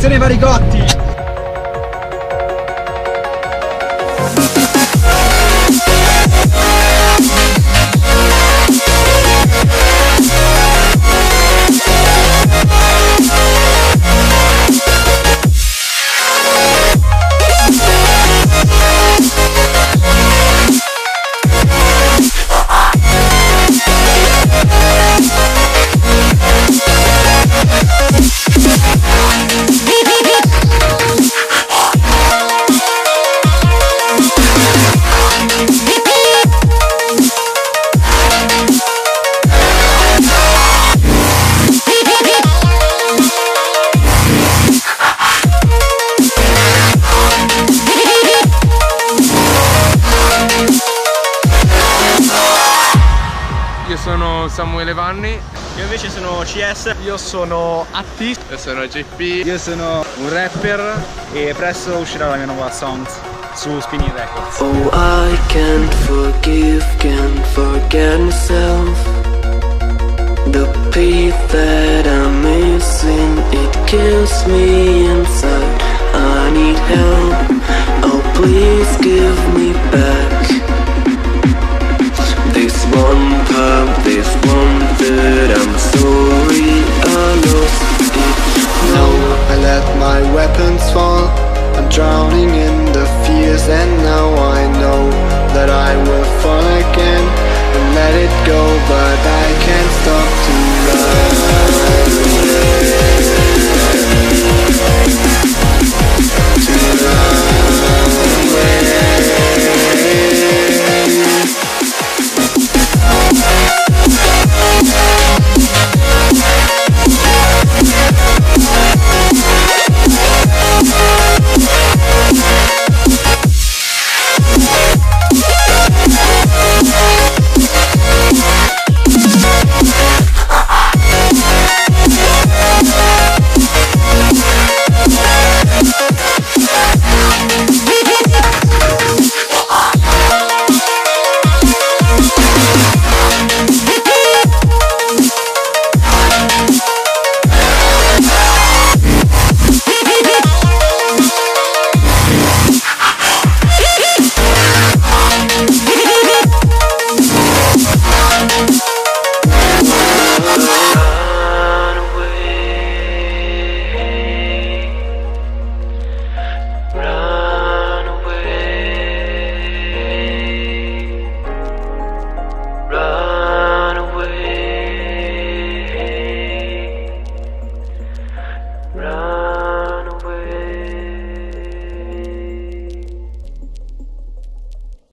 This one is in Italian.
Attenzione Varigotti! Io sono Samuele Vanni. Io invece sono CS. Io sono Atti. Io sono JP. Io sono un rapper e presto uscirà la mia nuova song su Spinning Records. Oh, I can't forget myself. The peace that I'm missing, it kills me inside. I need help. Oh, please give me back this one part, this one that I'm sorry I lost it. No, I let my weapons fall. I'm drowning in the fears, and now I know that I will fall again and let it go, but I can't stop to love.